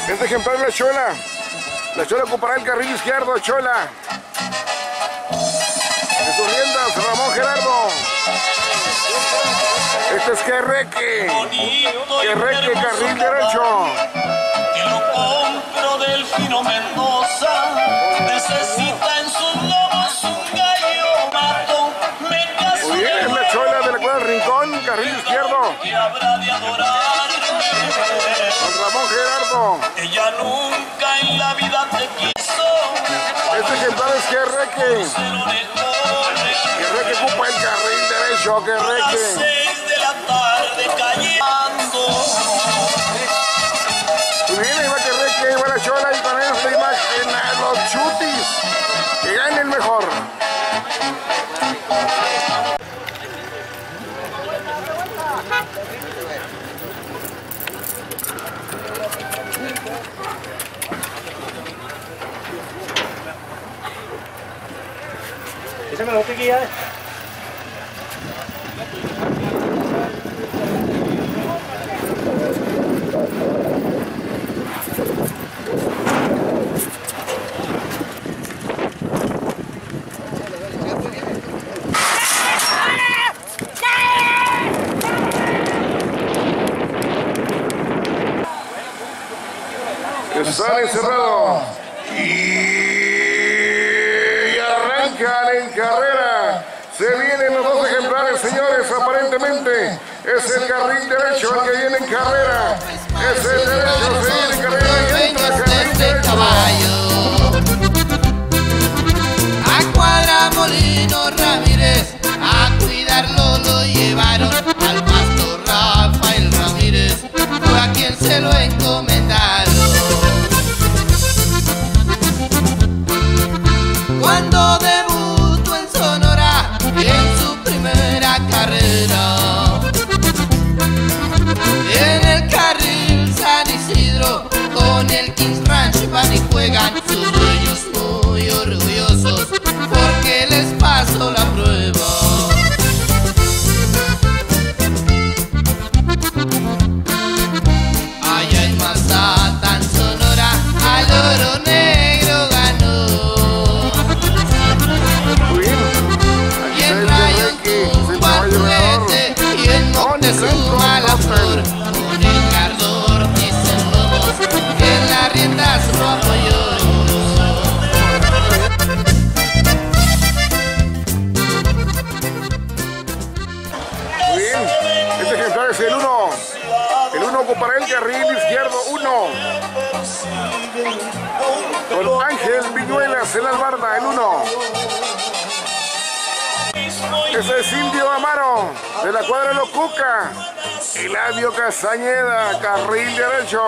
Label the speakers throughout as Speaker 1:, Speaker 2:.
Speaker 1: Este ejemplar es la Chola. La Chola ocupará el carril izquierdo, Chola. En sus riendas, Ramón Gerardo. Este es Querreque. Querreque, carril derecho.
Speaker 2: Que lo compro del Fino Mendoza. Necesita en sus lomos un gallo mato. Me caso.
Speaker 1: Muy bien, es la Chola de la Cuadra del Rincón, carril izquierdo.
Speaker 2: Que habrá de adorarme.
Speaker 1: Con Ramón Gerardo.
Speaker 2: Ella nunca en la vida te quiso.
Speaker 1: Este ejemplar es Querreque. Querreque ocupa el carril derecho, Querreque.
Speaker 2: 6 de la tarde callando.
Speaker 1: Muy bien, ahí va Querreque, ahí va la Chola y con esta imagen a los chutis. Que gane el mejor.
Speaker 3: Échame la botequilla.
Speaker 1: Están encerrados y arrancan en carrera. Se vienen los dos ejemplares, señores. Aparentemente es el carril derecho el que viene en carrera. Es el derecho, se viene en carrera y entra el carril derecho.
Speaker 4: A Cuadramolino Ramírez, a cuidarlo lo llevaron al pastor Rafael Ramírez, fue a quien se lo encomendaron. Cuando debutó en Sonora, en su primera carrera, en el carril San Isidro, con el Kings Ranch van y juegan, sus dueños muy orgullosos, porque les pasó la prueba. Allá en Mazatlán, Sonora, al Oro Negro ganó. Y en Rayo Tumbatuete y en Montezuma la Flor, con el Cardor dicen lobos, que en las riendas lo apoyó.
Speaker 1: Muy bien, este ejemplar es el 1. El 1 ocupará el carril izquierdo, 1. Con Ángel Viñuelas en la albarda, el 1. Ese es Indio Amaro, de la Cuadra Locuca. Eladio Castañeda, carril derecho.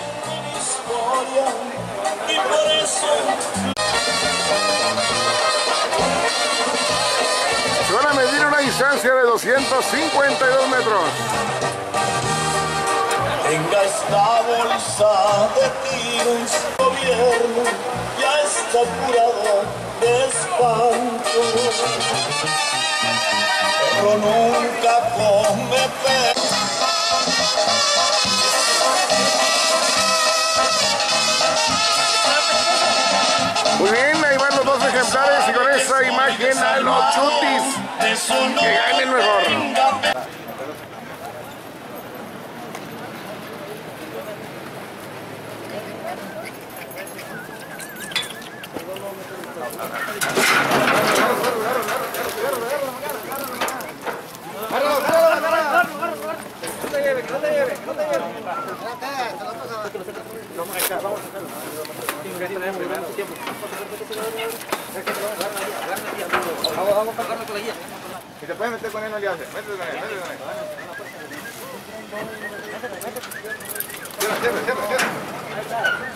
Speaker 1: Se van a medir una distancia de 252 metros.
Speaker 2: Tenga esta bolsa de tiros, gobierno ya está curado de espanto. Pero nunca come perro.
Speaker 1: Muy bien, ahí van los dos ejemplares y con esa imagen a los chutis. Que ganen mejor.
Speaker 5: Si te puedes meter con él, no le haces. Métete con él, métete con él. Cierra, cierra, cierra.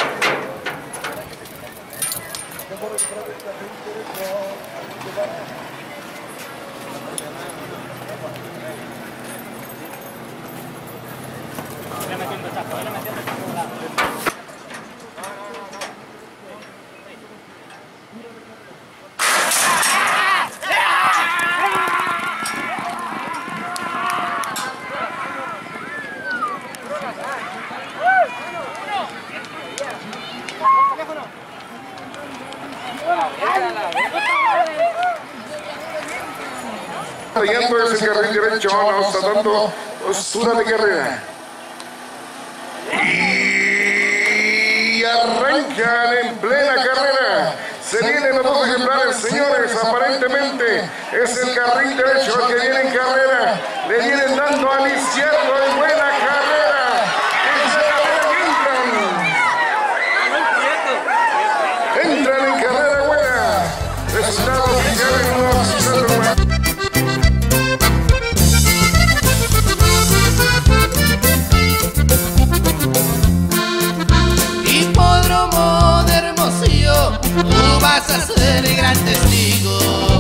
Speaker 1: Yendo es el carril derecho, no está dando postura de carrera. Y arrancan en plena carrera. Se vienen los dos ejemplares, señores. Aparentemente es el carril derecho el que viene en carrera. Le vienen dando al izquierdo en buena carrera. Entran en carrera buena. Resultado oficial en una
Speaker 4: Hipódromo de Hermosillo, tú vas a ser el gran testigo.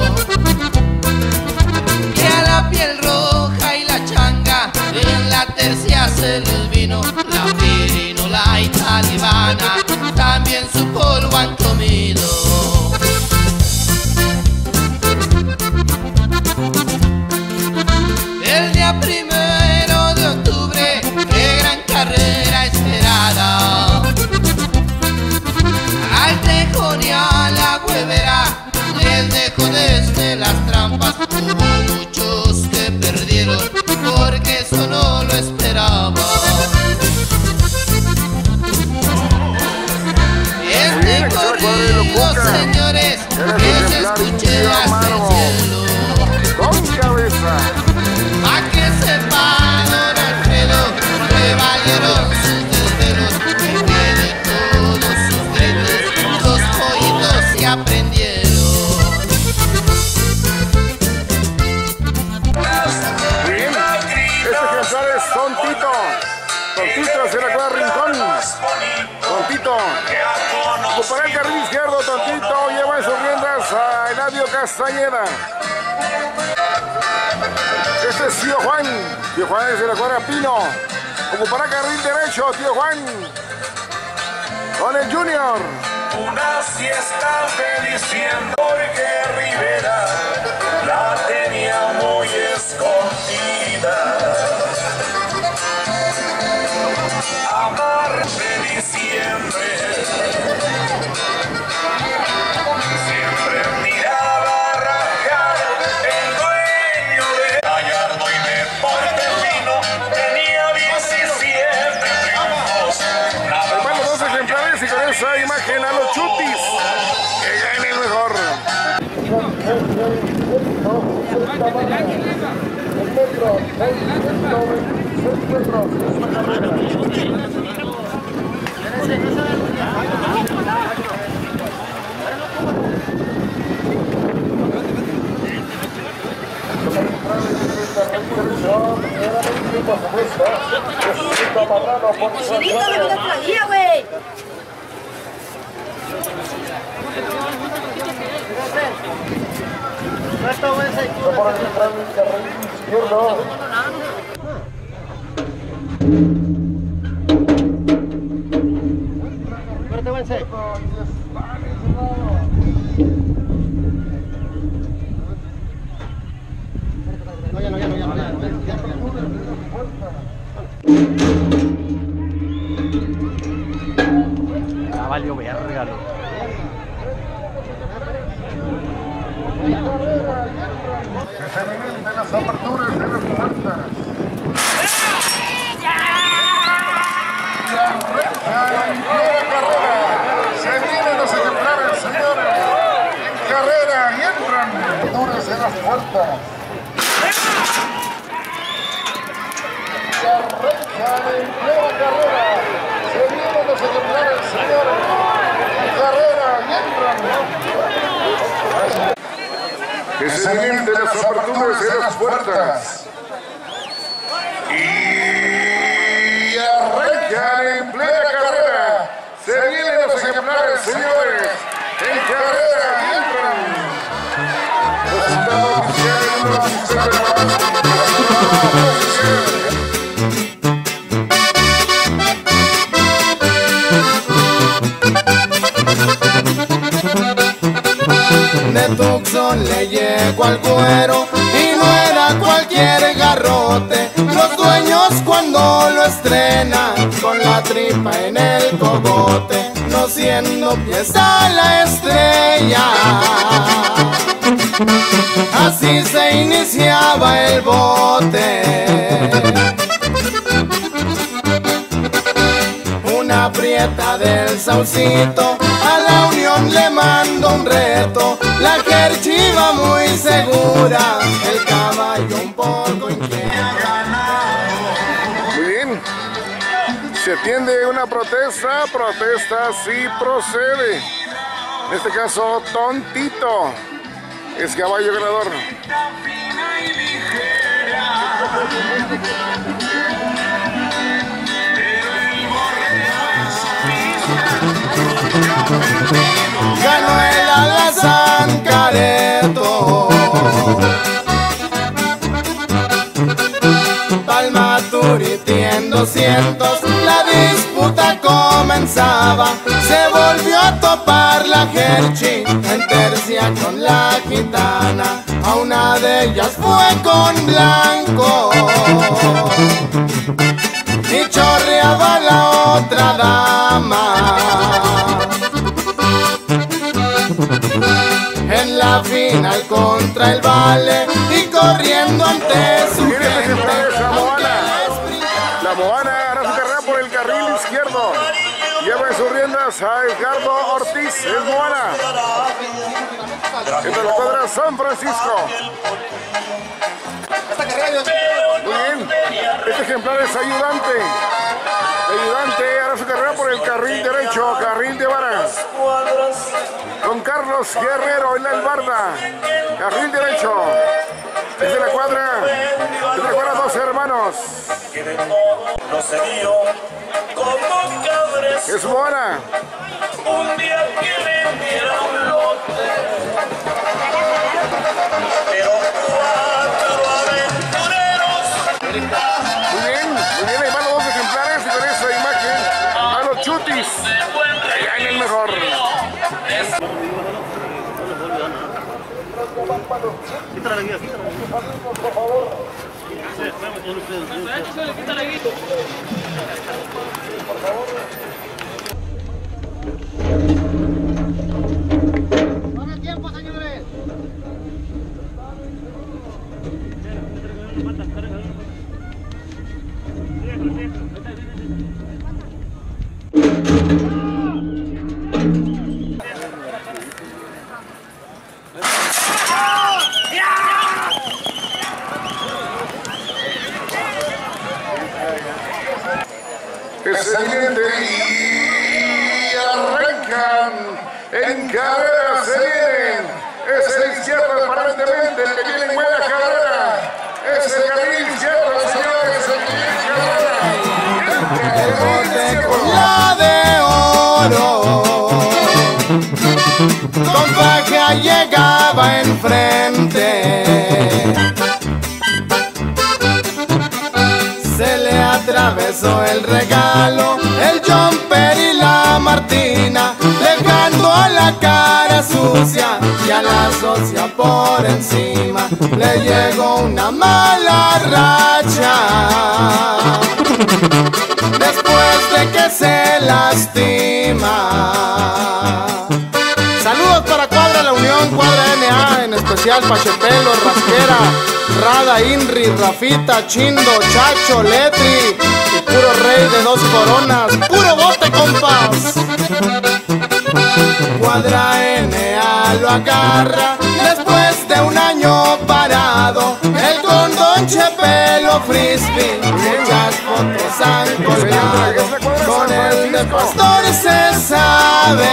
Speaker 4: Que a la piel roja y la changa en la tercia se les vino. La pirinola y talibana también su polvo han comido. El día 1 de octubre, qué gran carrera esperada. Al Tejón y a la Huevera les dejo desde las trampas. Hubo muchos que perdieron porque eso no lo esperaba. Este corrido, señores, que se escuche hasta el cielo.
Speaker 1: con cabeza.
Speaker 4: Pa' que sepa don Alfredo, le valieron sus desvelos, que de todos sus gritos, los pollitos se aprendieron.
Speaker 1: Bien, este ejemplar es Tontito. Tontito hacia la cuadra Rincón. Tontito. Ocupará el carril izquierdo. Tontito lleva en sus riendas a Eladio Castañeda. Este es Tío Juan. Tío Juan es de la cuadra Pino. Ocupará carril derecho, Tío Juan. Con el Junior.
Speaker 2: Una siesta de diciembre porque Rivera la tenía muy escondida. Amar de diciembre siempre miraba rajar el dueño de Gallardo y Deporte Fino. Tenía 17 triunfos.
Speaker 1: Hermano, dos ejemplares y con esa imagen a los chutis. Que gane el mejor.
Speaker 3: Güey.
Speaker 6: Ya valió verga, loco.
Speaker 1: Que se vienen de las aperturas de las puertas. Y arranca en plena carrera. Se vienen los ejemplares, señores. En carrera y entran. Aperturas de las puertas. Y arrancan en plena carrera. Se vienen los ejemplares, señores. En carrera y entran. Que se vienen de las aperturas de las puertas. Y arrancan en plena carrera. Se vienen los ejemplares, señores. En carrera y entran. Resultado oficial en una posición de
Speaker 7: de Tucson le llegó al cuero y no era cualquier garrote. Los dueños cuando lo estrenan con la tripa en el cogote, no siendo pieza la estrella. Así se iniciaba el bote. Una prieta del Saucito a la Unión le mando un reto. La Kerchi va muy segura, el caballo un poco inquieto.
Speaker 1: Muy bien. Se atiende una protesta sí procede. En este caso, Tontito es caballo ganador.
Speaker 7: Ganó el Alazán Careto. Palmaturity en 200, la disputa comenzaba. Se volvió a topar la Kerchi en tercia con la gitana. A una de ellas fue con blanco y chorreaba la otra dama. En la final contra el Vale y corriendo ante su gente.
Speaker 1: La Moana hará su carrera por el carril izquierdo. Lleva en sus riendas a Edgardo Ortiz. Es Moana. Entre la cuadra San Francisco. Muy bien. Este ejemplar es Ayudante. Ayudante hará su carrera por el carril derecho. Carril de varas. Con Carlos Guerrero en la albarda. Carril derecho. Es de la cuadra. Dos hermanos. Es Moana.
Speaker 2: Un día que vendiera un lote, pero 4 aventureros.
Speaker 1: Muy bien, ahí van los 2 ejemplares y con esa imagen a los chutis. Allá en el mejor. Se viene y arrancan en carrera, se vienen. Es el izquierdo aparentemente el que viene en buena carrera. Es el carril izquierdo, señores, el carril izquierdo.
Speaker 7: La de oro, con faja llegaba enfrente. Se le atravesó el regalo, el jumper y la Martina, dejando a la cara sucia y a la socia por encima. Le llegó una mala racha después de que se lastima. Saludos para Cuadra La Unión, Cuadra NA, en especial Pachepelo, Rasquera, Rada, Inri, Rafita, Chindo, Chacho, Letri y puro rey de 2 coronas. ¡Puro bote, compas! Cuadra NA lo agarra después de un año parado. El condón Chepelo Frisbee, muchas fotos han colgado. Con el de Pastor se sabe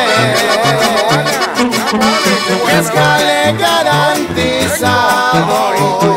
Speaker 7: que es jale garantizado.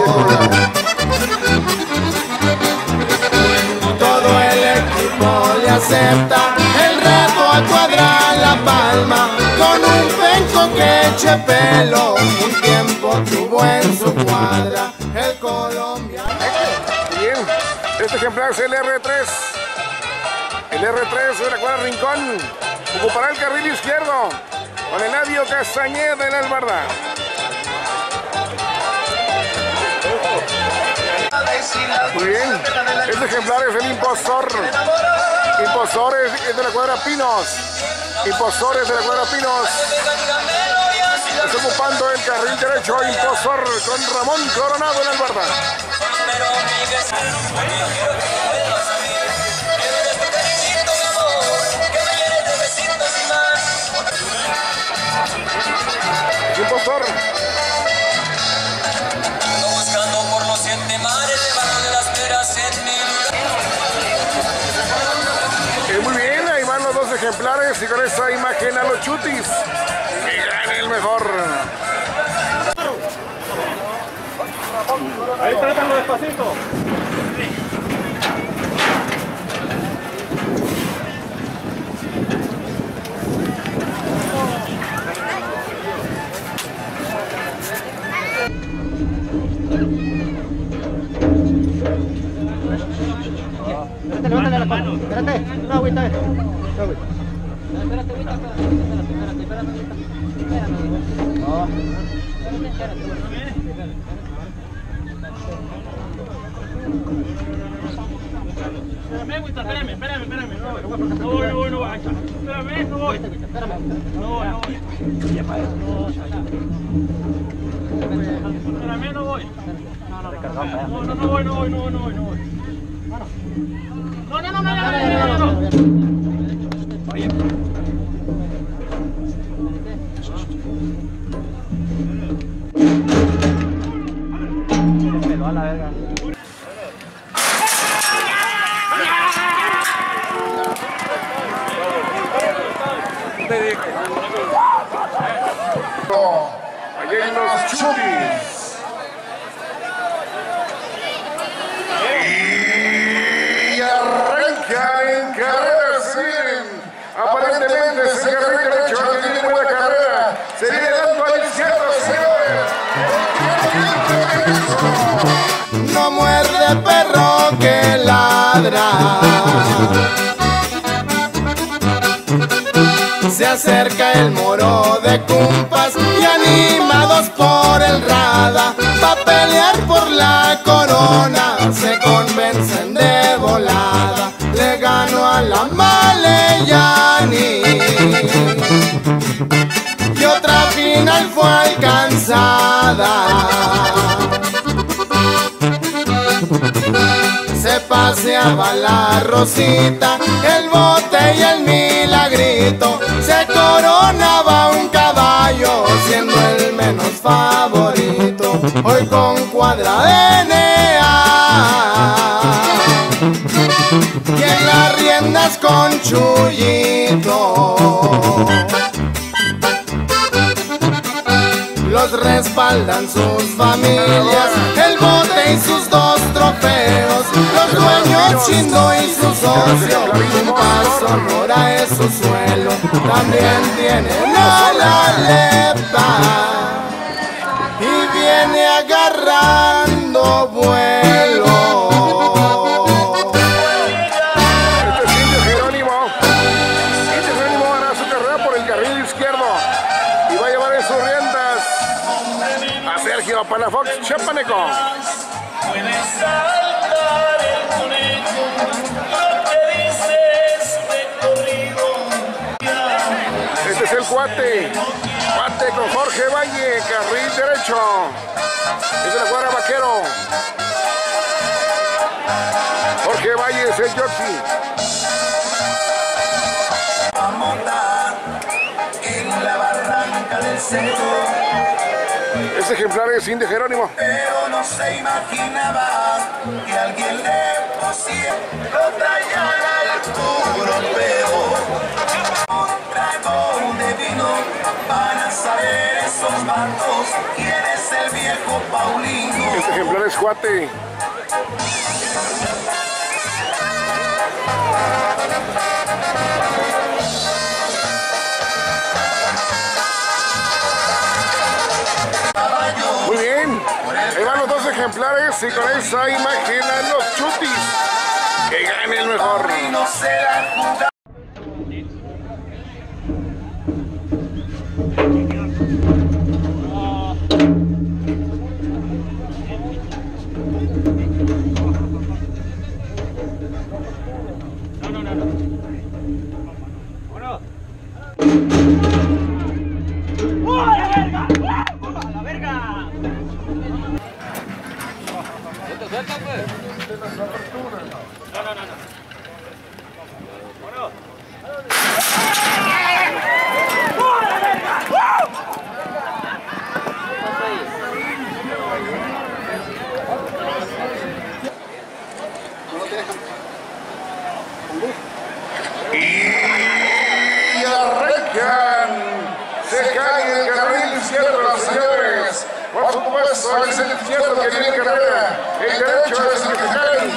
Speaker 7: Todo el equipo le acepta el reto a Cuadra La Palma, con un penco que Chepelo un tiempo tuvo en su cuadra. El colombiano.
Speaker 1: Bien, este ejemplar es el R3. El R3 de la cuadra Rincón ocupará el carril izquierdo con Eladio Castañeda en la albarda. Muy bien, este ejemplar es el Impostor. Impostor es de la cuadra Pinos. Impostores de la cuadra Pinos. Está ocupando el carril derecho Impostor con Ramón Coronado en el barda. Impostor.
Speaker 2: Buscando por los 7 mares, llevando las peras en mi lugar.
Speaker 1: Muy bien, ahí van los 2 ejemplares y con esa imagen a los chutis. Que gane el mejor.
Speaker 6: Ahí trátalo despacito. Levántale la mano. Espérate, una agüita. Espérate, agüita. Espérame. No voy. Espérame, no voy. Espérame, no voy. No. Oye. Me lo a la verga. Te dije.
Speaker 1: Allá hay unos chutis. Y arranca en carrera, se vienen. Aparentemente es el carril derecho, que tiene buena carrera. Se viene dando a la izquierda, señores.
Speaker 7: No muerde perro que ladra. Se acerca el moro de Cumpas y animados por el Rada, va a pelear por la corona, se convencen de volada, le ganó a la Maleyani y otra final fue alcanzada. Se paseaba la Rosita, el Bote y el Milagrito, se coronaba un caballo siendo el menos favorito, hoy con cuadra de Nea y en las riendas con Chuyito. Los respaldan sus familias, el Bote y sus 2 trofeos, los dueños Chindo y su socio, un paso Sonora es su suelo, también tienen a la Lepta y viene agarrando vuelo.
Speaker 1: Este es Indio Jerónimo. Indio Jerónimo hará su carrera por el carril izquierdo y va a llevar en sus riendas a Sergio Palafox Chapaneco.
Speaker 2: Puede saltar el conejo, lo que dices de corrido.
Speaker 1: Este es el cuate con Jorge Valle, carril derecho. Es de la cuadra Vaquero. Jorge Valle es el jockey.
Speaker 2: A montar en la barranca del cerro.
Speaker 1: Este ejemplar es Indio Jerónimo.
Speaker 2: Pero no se imaginaba que alguien le pusiera otra llana al tubo europeo. Un trago de vino para saber esos vatos quién es el viejo Paulino.
Speaker 1: Este ejemplar es Cuate. Muy bien, ahí van los 2 ejemplares y con esa imagen a los chutis. Que gane el mejor.
Speaker 2: No será jugado.
Speaker 6: ¡Uy, verga!
Speaker 1: Y arrancan. Se cae el carril izquierdo, señores. Por supuesto, es el izquierdo que viene en carrera. El derecho es el que cae.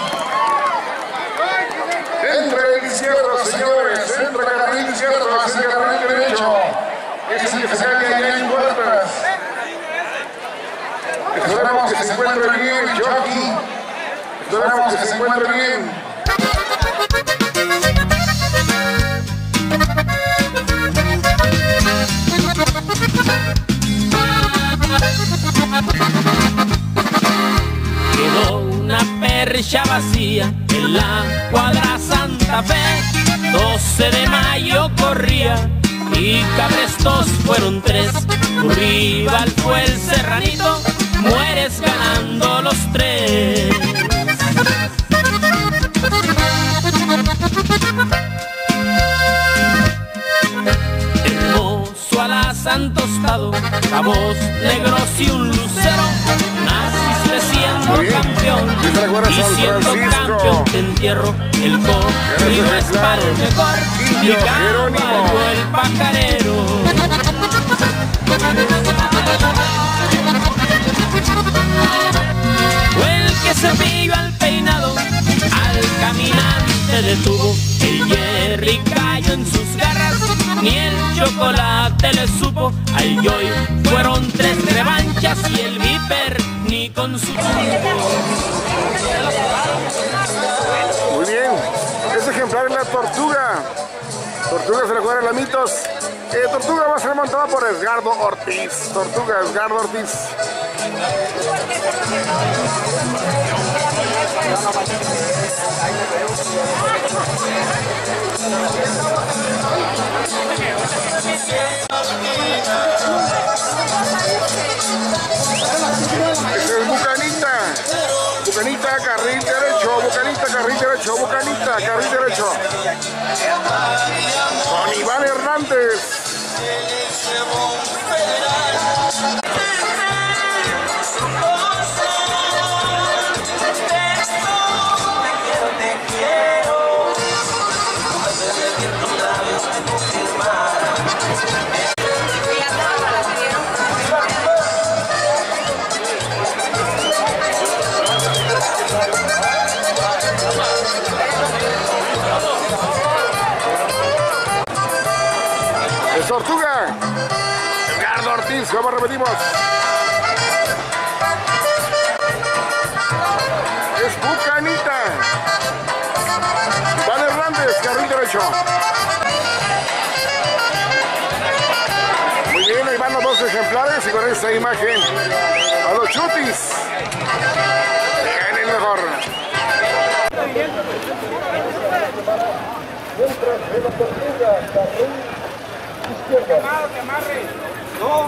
Speaker 1: Entra el izquierdo, señores. Entra el carril izquierdo, es el carril derecho. Es el que se cae allá en puertas. Esperamos que se encuentre bien, jockey. Esperamos que se encuentre bien.
Speaker 8: Quedó una percha vacía en la cuadra Santa Fe. 12 de mayo corría y cabrestos fueron 3. Tu rival fue el Serranito, mueres ganando los 3. Hermoso alazán tostado, cabos negros y un lucero. Naciste siendo campeón y siendo campeón te entierro. El corrido es para el mejor y caballo el pajarero. Fue el que se pilló al peinado, al caminante detuvo. El Jerry cayó en sus garras, ni el chocolate le supo. Al Joy fueron 3 revanchas y el Viper ni con su...
Speaker 1: Muy bien, este ejemplar es la Tortuga. Tortuga se le juega a la Mitos. Tortuga va a ser montada por Edgardo Ortiz. Tortuga, Edgardo Ortiz. Este es Bucanita. Bucanita, carril derecho. Bucanita, carril derecho. Bucanita, carril derecho. Con Iván Hernández. Tortuga, Edgardo Ortiz, como repetimos. Es Bucanita. Iván Hernández, carril derecho. Muy bien, ahí van los 2 ejemplares y con esta imagen a los chutis. En el mejor.
Speaker 5: Que amarre. No,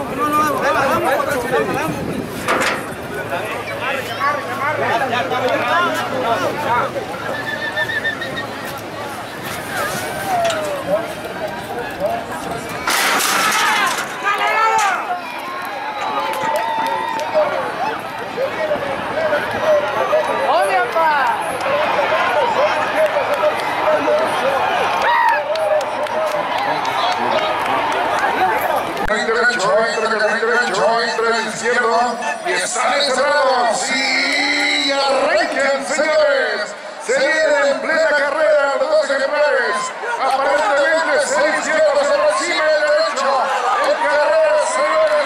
Speaker 1: Entra el izquierdo y están encerrados. Y arranquen, señores. Se viene en plena carrera los 2 ejemplares. Aparentemente es el izquierdo, se recibe el derecho. En carrera, señores.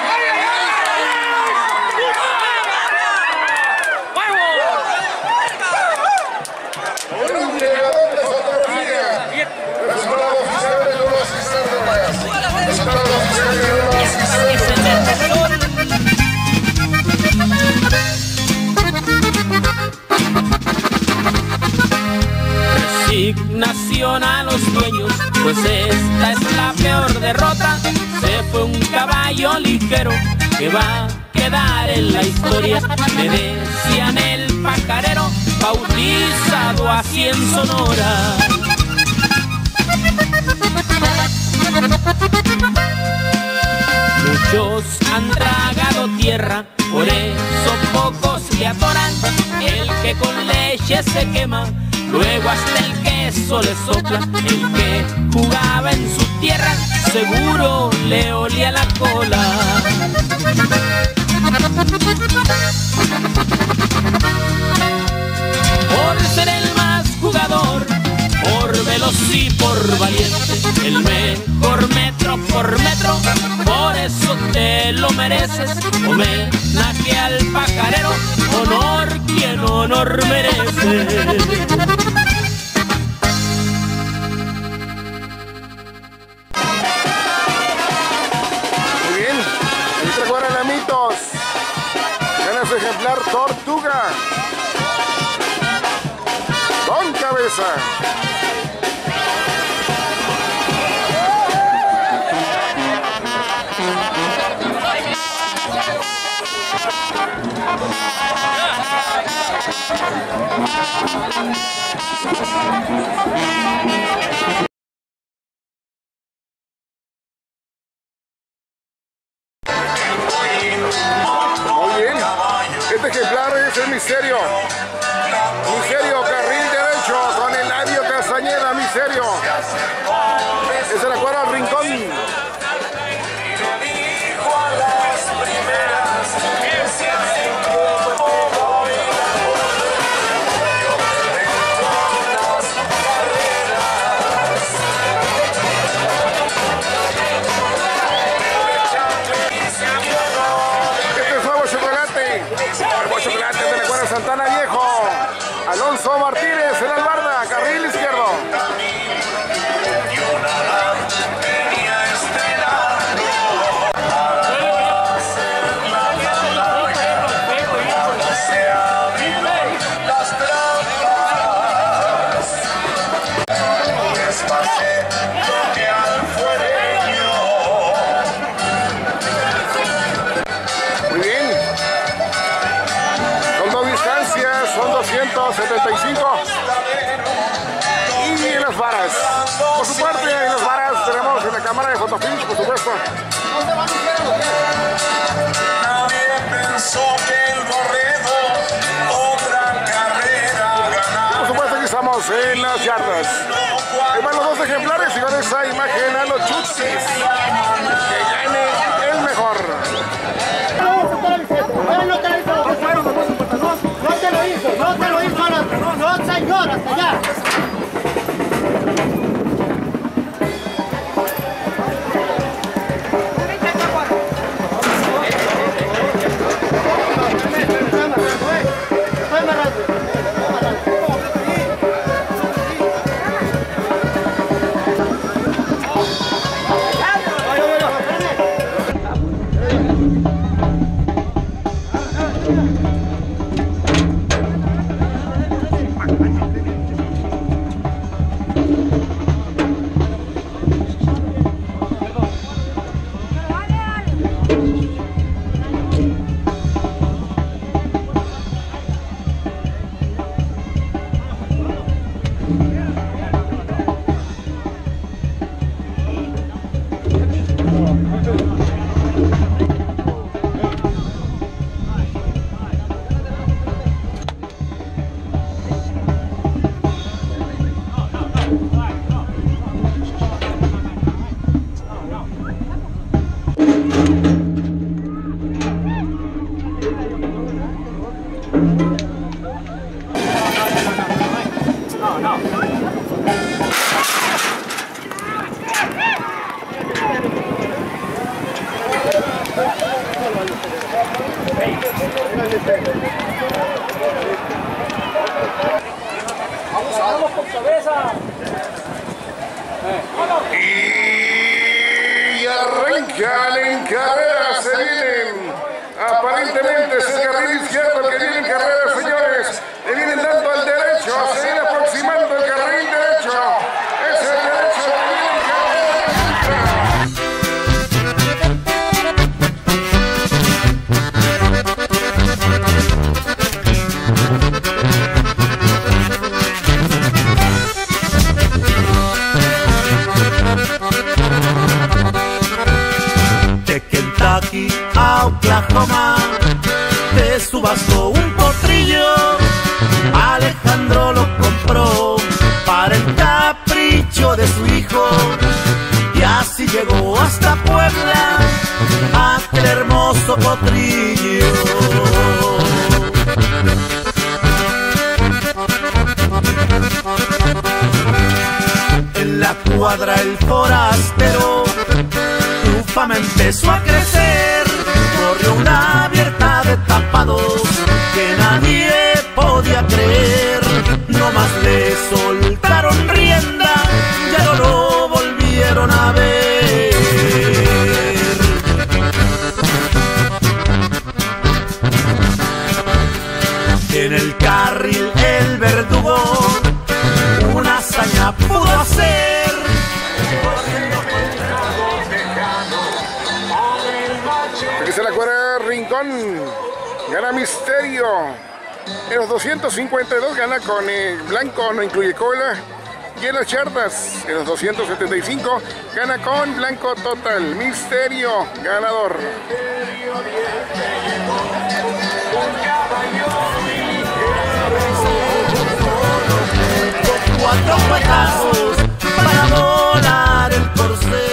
Speaker 1: Un llegador de fotografía. Resultado oficial de los sistemas. Resultado oficial de los sistemas.
Speaker 8: Resignación a los dueños, pues esta es la peor derrota. Se fue un caballo ligero que va a quedar en la historia. Me decían el pajarero, bautizado así en Sonora. Muchos han tragado tierra, por eso pocos le atoran. El que con leche se quema, luego hasta el queso le sopla. El que jugaba en su tierra seguro le olía la cola. Por ser el más jugador, por veloz y por valiente, el mejor metro por metro, por eso te lo mereces. Homenaje al pajarero, honor quien honor merece.
Speaker 1: Muy bien, ahí se juegan amitos. Gana su ejemplar Tortuga. Con cabeza. Muy bien, este ejemplar es el Misterio. Misterio, carril derecho con el Eladio Castañeda, Misterio. Es el acuerdo al Rincón. Santana Viejo, Alonso Martínez en Albarda, carril izquierdo. Muy bien. Son 275 y las varas, por su parte en las varas tenemos en la cámara de fotofinish, por supuesto.
Speaker 2: Nadie pensó que el Borrego otra carrera ganara.
Speaker 1: Por supuesto aquí estamos en las yardas. Ahí van los dos ejemplares y con esa imagen a los chuchis. Que gane el mejor.
Speaker 6: No te lo hizo, no señor, hasta allá.
Speaker 5: Vamos con cabeza.
Speaker 1: Y arrancan en carrera, se vienen. Aparentemente es el carril izquierdo el que viene en carrera, señores. Le vienen dando al derecho, se viene aproximando el carril derecho. Es el derecho el que viene en carrera.
Speaker 9: De Kentucky a Oklahoma te subastó un potrillo, Alejandro lo compró. México y así llegó hasta Puebla, aquel hermoso potrillo. En la cuadra el forastero, tu fama empezó a crecer, corrió una abierta de tapados que nadie podía creer. No más le soltaron rienda, ya no lo volvieron a ver. En el carril el verdugo una hazaña pudo hacer.
Speaker 1: Aquí se la cuadra Rincón, gana Misterio. En los 252 gana con Blanco, no incluye cola. Y en las chartas, en los 275 gana con Blanco Total. Misterio, ganador.
Speaker 9: Cuatro puetazos para volar el corcel.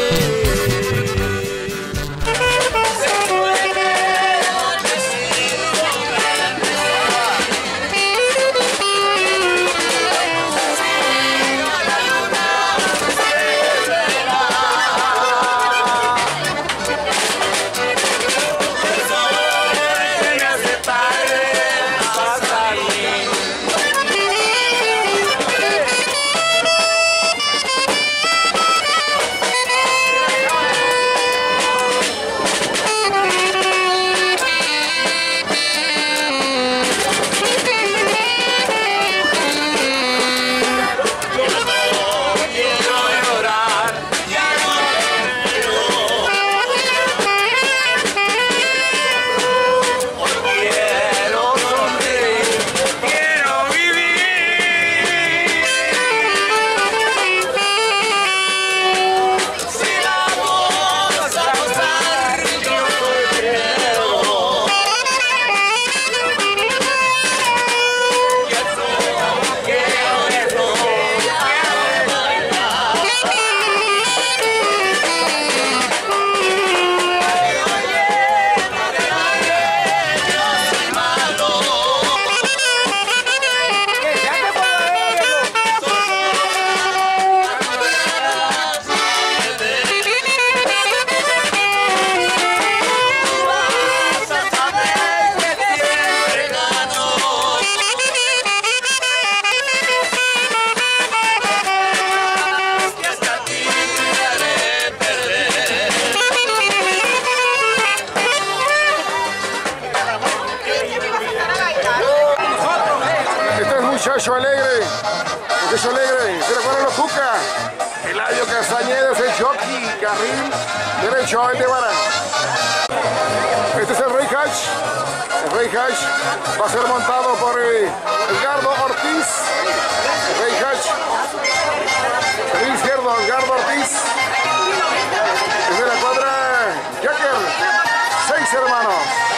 Speaker 1: Muchacho alegre, se le fueron los Cuca. Eladio Castañeda es el jockey, carril derecho el de Vara. Este es el Rey Hatch. El Rey Hatch va a ser montado por Edgardo Ortiz. El Rey Hatch. El izquierdo, Edgardo Ortiz. Es de la cuadra Jacker. 6 hermanos.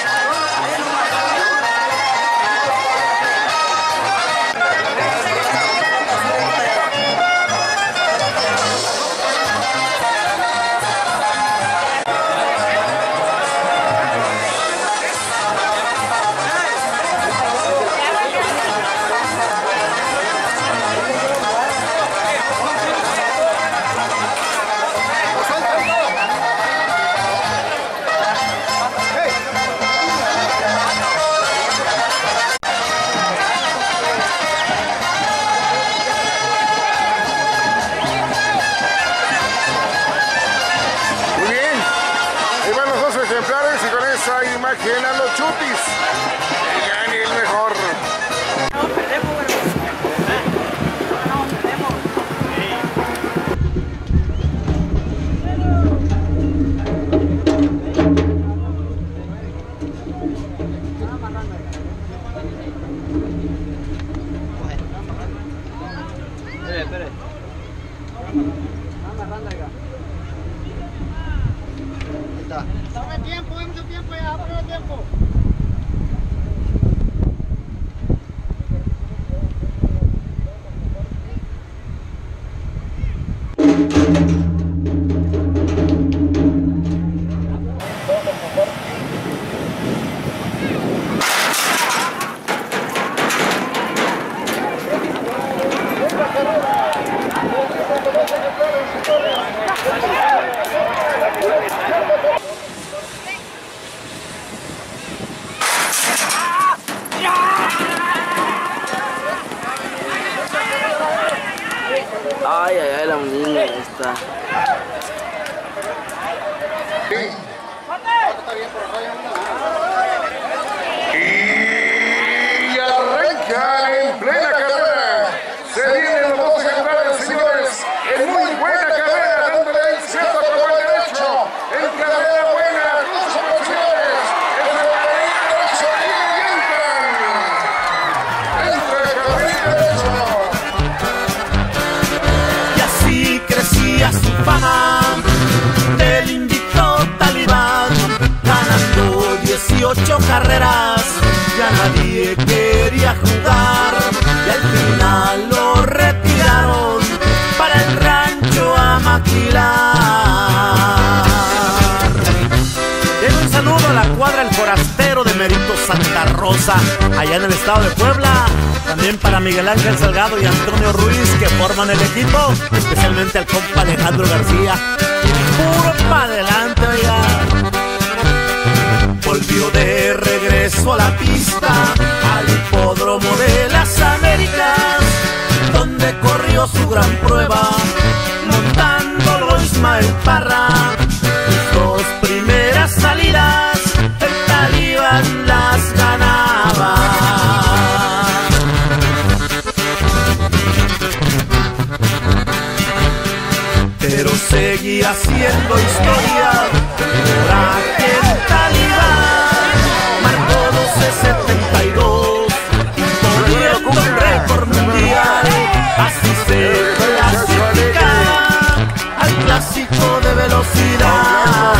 Speaker 1: Imagen a los Chutis, que gane el mejor.
Speaker 6: Espere. Dame tiempo, hay mucho tiempo ya, dame tiempo.
Speaker 10: Ay, ay, ay, la niña está.
Speaker 1: Y arrancan en plena carrera. Se vienen los dos ejemplares, señores. En muy buena carrera, dándole el izquierdo como el derecho. En carrera buena, señores. Es el carril derecho y entran. Entra el carril derecho.
Speaker 9: Y así crecía su fama del invicto Talibán, ganando 18 carreras, ya nadie quería jugar y al final lo retiraron para el rancho a maquilar. Llega un saludo a la cuadra El Forastero de Mérito Santa Rosa, allá en el estado de Puebla. También para Miguel Ángel Salgado y Antonio Ruiz, que forman el equipo, especialmente al compa Alejandro García. Puro pa' adelante, oiga. Volvió de regreso a la pista, al hipódromo de las Américas, donde corrió su gran prueba, montándolo Ismael Parra. Sus dos primeras salidas, el Talibán las ganaba. Pero seguía haciendo historia por aquel Talibán. Marcó 12.72, imponiendo un récord mundial. Así se clasifica al clásico de velocidad.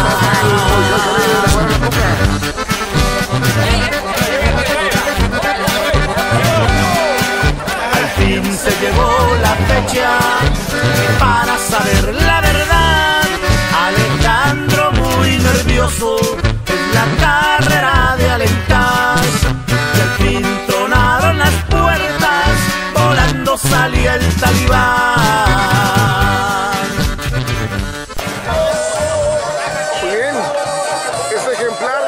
Speaker 9: Al fin se llegó la fecha para saber la verdad. Alejandro muy nervioso en la carrera de Alentage, y al fin tronaron las puertas, volando salía el Talibán.
Speaker 1: Muy bien, este ejemplar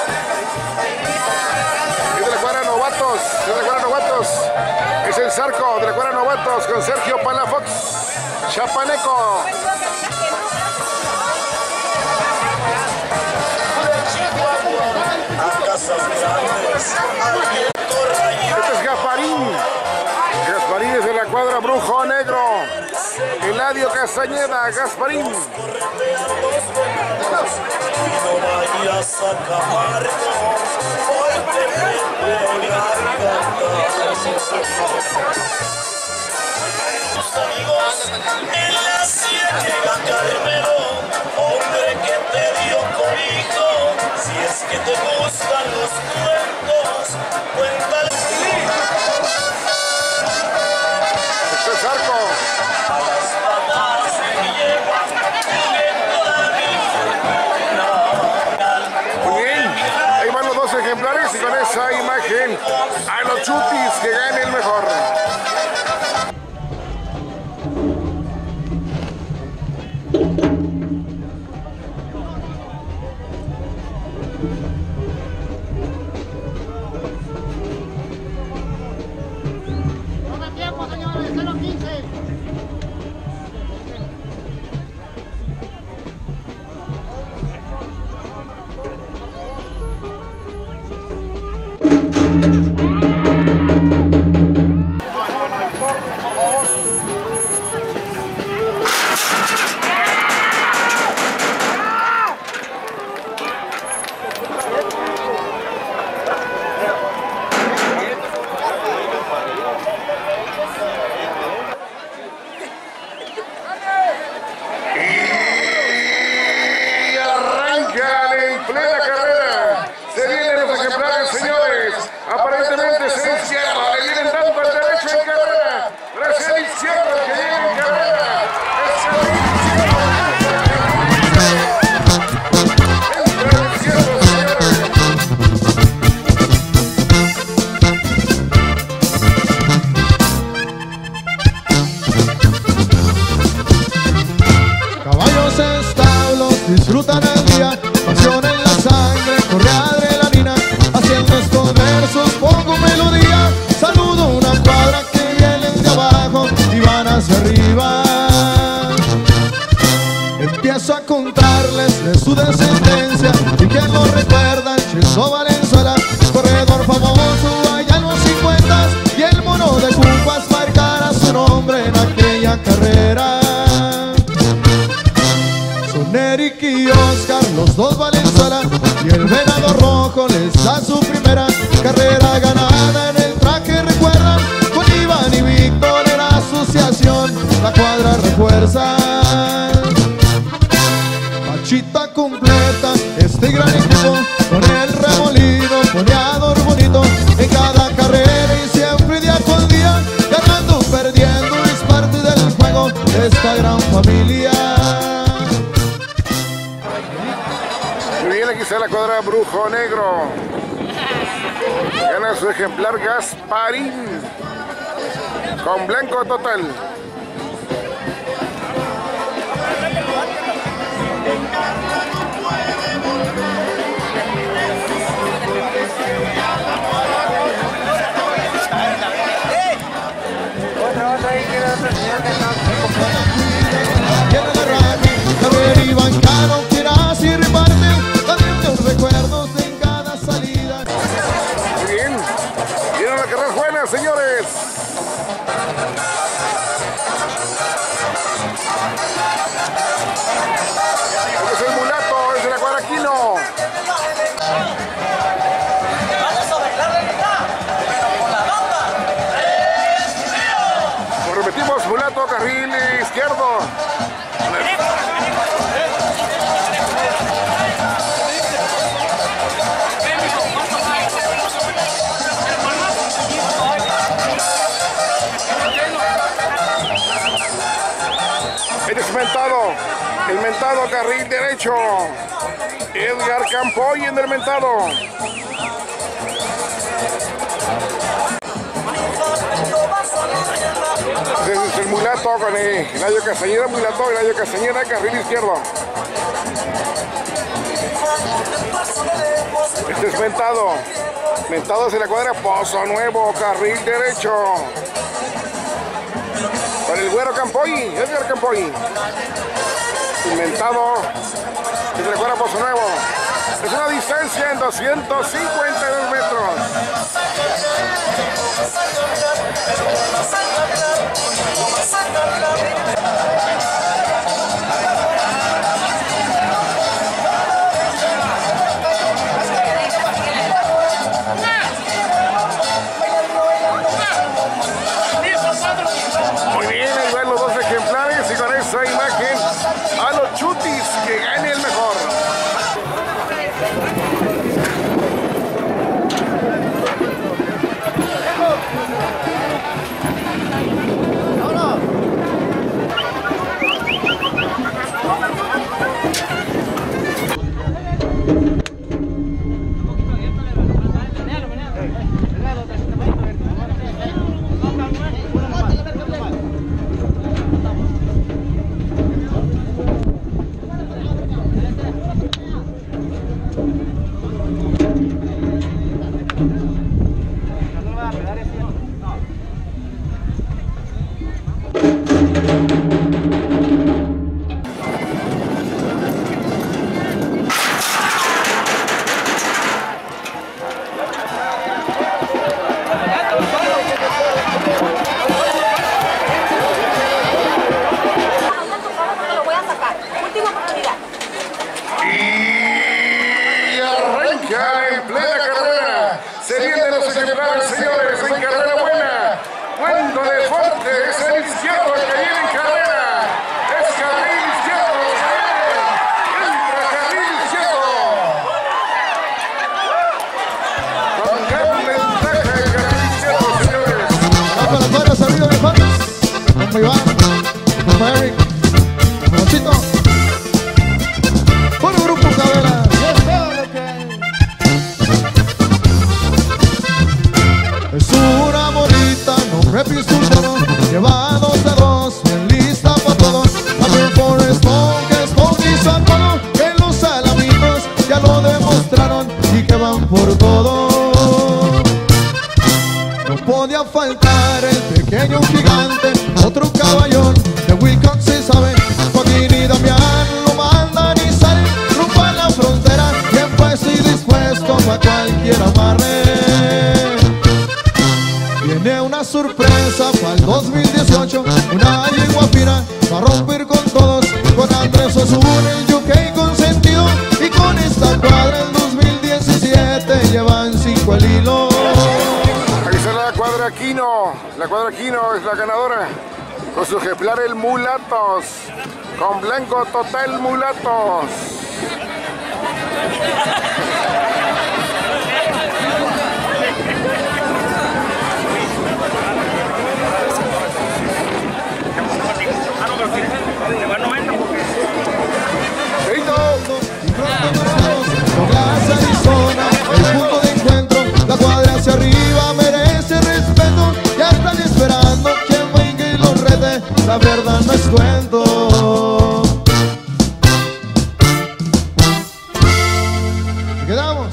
Speaker 1: es de la cuadra Novatos, es el Zarco de la cuadra Novatos con Sergio Palafox Chapaneco. Este es Gasparín es de la cuadra Brujo Negro. Eladio Castañeda, Gasparín.
Speaker 2: En la silla llega Carmelo, hombre que te dio cobijo. Si es que te gustan los cuentos, cuéntale.
Speaker 1: Este es Arco.
Speaker 2: A las patas me llevan toda mi fortuna.
Speaker 1: Muy bien, ahí van los dos ejemplares y con esa imagen a los chutis que gane el mejor.
Speaker 6: Toma tiempo, señores, 0:15.
Speaker 1: Y arrancan en plena carrera. Se vienen los ejemplares, señores. Aparentemente
Speaker 7: caballos establos disfrutan el día, pasión en la sangre, corre adrenalina, haciendo estos versos pongo melodía. Saludo una cuadra que vienen de abajo y van hacia arriba. Empiezo a contarles de su descendencia y que lo recuerdan, Cheso Valenzuela, corredor famoso allá en los 50 y el mono de Cupas marcará su nombre en aquella carrera. Son Eric y Oscar, los dos Valenzuela, y el venado rojo les da su primera carrera ganada en el traje, recuerdan, con Iván y Víctor en asociación, la cuadra refuerza. Pachita completa este gran equipo, con el remolino poneador bonito en cada carrera y siempre día con día, ganando o perdiendo es parte del juego de esta gran familia.
Speaker 1: Muy bien, aquí está la cuadra Brujo Negro. Gana su ejemplar Gasparín con blanco total.
Speaker 7: Javier Iván Cano, quieras y reparte, los recuerdos en cada salida.
Speaker 1: Muy bien, viene la carrera buena, señores. Este es el mulato, es de la cuadra Quino. Lo repetimos, mulato, carril izquierdo. El mentado carril derecho. Edgar Campoy en el mentado. Este es el mulato con Eladio Castañeda, mulato, Eladio Castañeda, carril izquierdo. Este es mentado. Mentado es en la cuadra Pozo Nuevo, carril derecho. Con el güero Campoy, Edgar Campoy. Inventado desde la cuadra Pozo Nuevo. Es una distancia en 252 metros. Muy bien, ahí van los dos ejemplares y con esa imagen a los chutis, que gane el mejor.
Speaker 7: Llevados de dos, bien lista para todos. A ver, Forrest Gump, sueño un gigante, otro caballón de Wilcox se sabe. Joaquín y Damián lo mandan y salen rumbo a la frontera, bien puesto y dispuesto pa' cualquier amarre. Viene una sorpresa para el 2018, una yegua fina va a romper con todos, con Andrés Osuna, el UK consentido, y con esta cuadra el 2017 llevan 5 al hilo.
Speaker 1: Aquí está la cuadra Quino es la ganadora, con su ejemplar el Mulatos, con blanco total Mulatos.
Speaker 7: Arizona, el punto de encuentro, la cuadra hacia arriba merece respeto. Ya están esperando quien venga y los rete, la verdad no es cuento. Quedamos.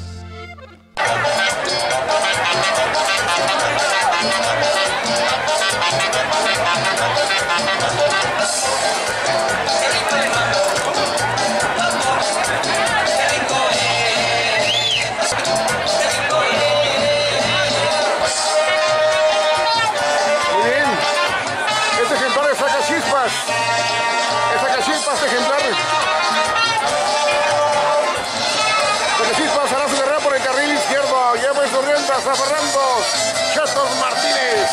Speaker 1: San Fernando, Chetos Martínez.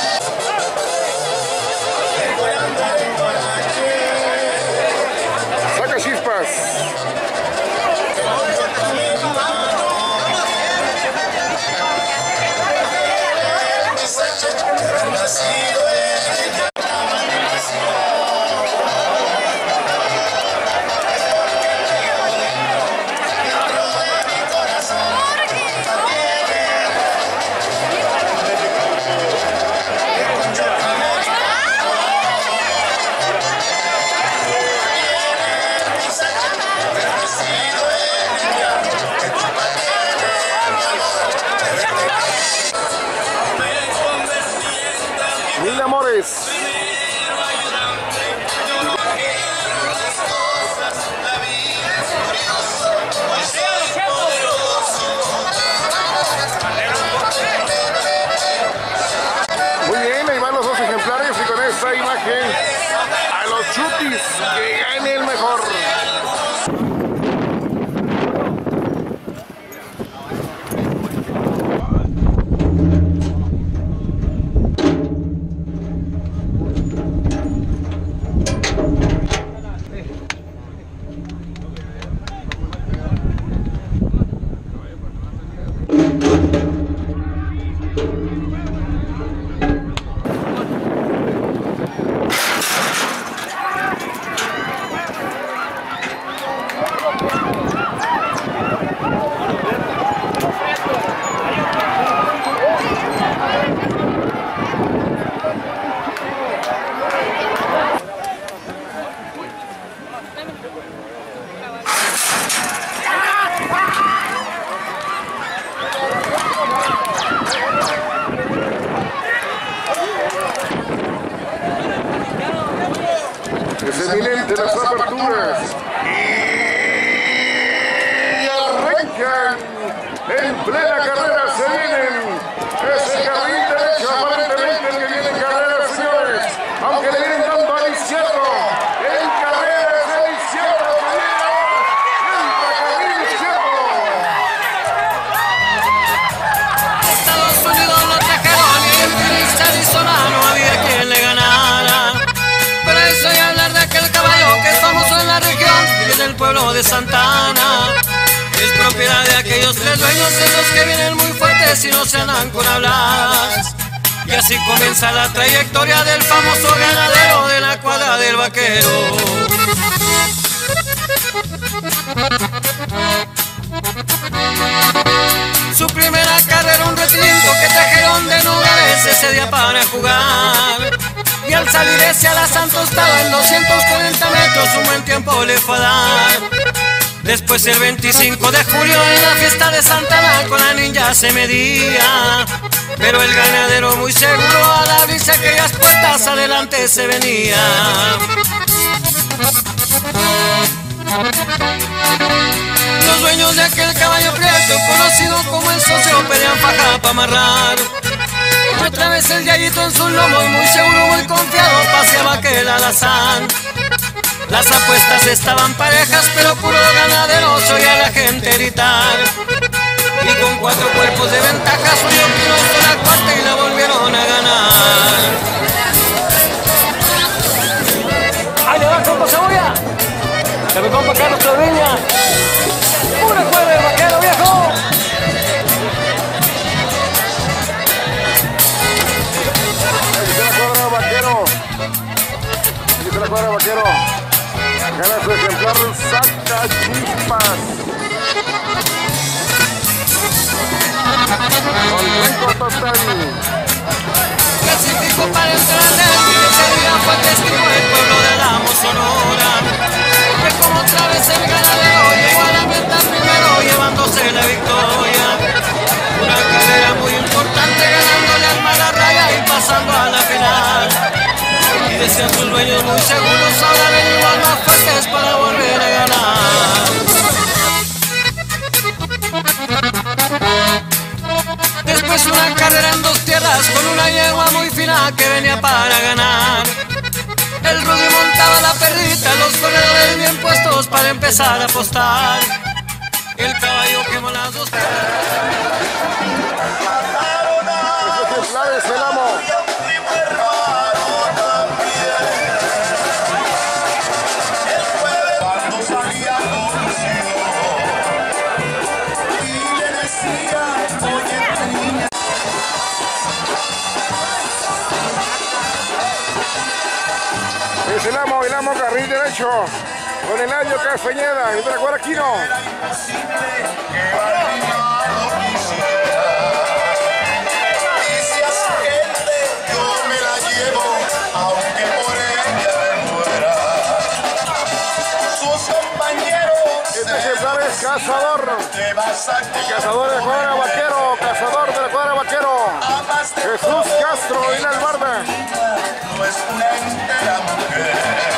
Speaker 1: Saca chispas. Mil amores. Muy bien, ahí van los dos ejemplares y con esta imagen a los chutis que gane el mejor. Es eminente las aperturas y arrancan en plena carrera, se vienen, es el carril derecho aparentemente el que viene en carrera, señores, aunque le vienen dando al izquierdo, en carrera es el izquierdo que viene, entra carril izquierdo.
Speaker 8: Estados Unidos lo trajeron y en Phoenix, Arizona no había quien le ganara. Pero eso y hablar de aquel caballo que es famoso en la región y en el pueblo de Santa Ana. Es propiedad de aquellos tres dueños en los que vienen muy fuertes y no se andan con habladas. Y así comienza la trayectoria del famoso ganadero de la cuadra del Vaquero. Su primera carrera un retinto que trajeron de Nogales ese día para jugar. Y al salir hacia la Santos estaba en 240 metros, un buen tiempo le fue a dar. Después el 25 de julio en la fiesta de Santa Ana con la ninja se medía.
Speaker 11: Pero el ganadero muy seguro al abrirse aquellas puertas adelante se venía. Los dueños de aquel caballo prieto, conocido como el socio, pedían faja para amarrar. Otra vez el yayito en sus lomos, muy seguro, muy confiado, paseaba aquel alazán. Las apuestas estaban parejas, pero puro ganadero se oía a la gente gritar. Y con 4 cuerpos de ventaja subió Pinocho la cuarta y la volvieron a ganar. ¡Ahí le va, compa Cebolla! ¡Que me compa Carlos Claviña! ¡Pura cuerda de vaquero, viejo!
Speaker 1: Aquí se la cuadra vaquero. Gana su ejemplar, saca chispas. Con total.
Speaker 11: Clasificó para entrar en el ese día fue testigo del pueblo de Álamo, Sonora. Que como otra vez el ganadero llegó a la meta primero llevándose la victoria. Una carrera muy importante ganándole al Malarraya y pasando a la final. Y decían sus dueños muy seguros, ahora venimos más fuertes para volver a ganar. Después una carrera en 2 tierras con una yegua muy fina que venía para ganar. El Rudy montaba la perrita, los corredores bien puestos para empezar a apostar. El caballo quemó las 2 tierras.
Speaker 1: Ejemplares el amo. Es el amo, carril derecho, con el año Castañeda, y otra cuadra Quino. Este ejemplar es Cazador. El cazador de la cuadra vaquero, cazador de la cuadra vaquero. Jesús Castro y la Albarda.
Speaker 2: No es una entera mujer.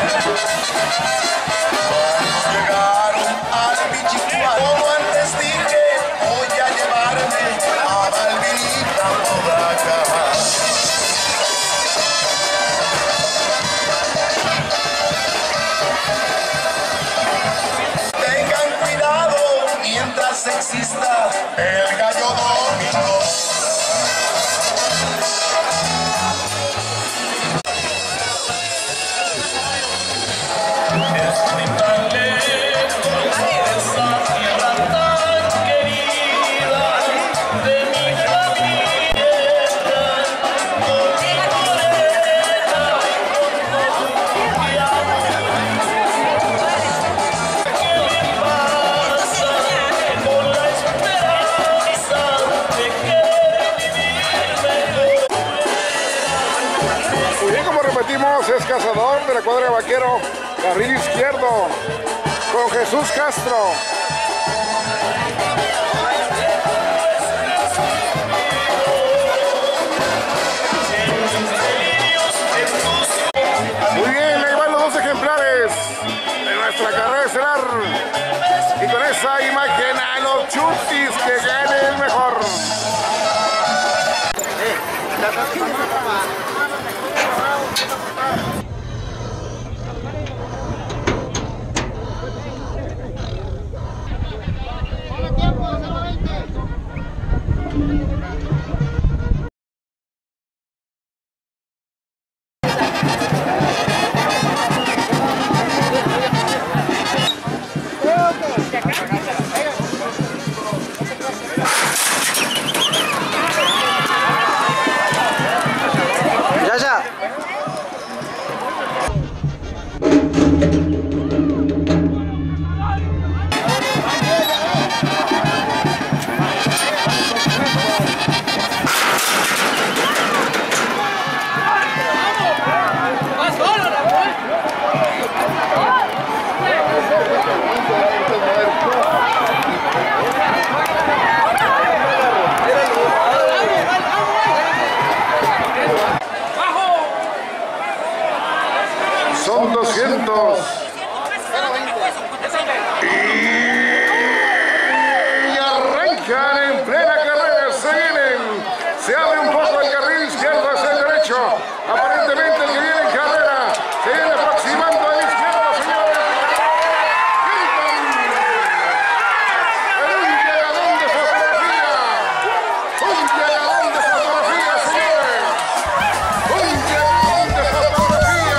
Speaker 2: Cuando llegaron al Pichicuá, como antes dije, voy a llevarme a Balvinita Podaca. Tengan cuidado mientras exista el gallo domingo.
Speaker 1: Es Cazador de la cuadra de vaquero, carril izquierdo, con Jesús Castro. Muy bien, ahí van los 2 ejemplares de nuestra carrera estelar. Y con esa imagen a los chutis que gane el mejor. son 200. Y arrancan en plena carrera, se vienen. Se abre un poco el carril izquierdo hacia el derecho. Aparentemente el que viene en carrera se viene aproximando a la izquierda, señores. Un llegadón de fotografía. Un llegadón de fotografía, señores. Un llegadón de fotografía.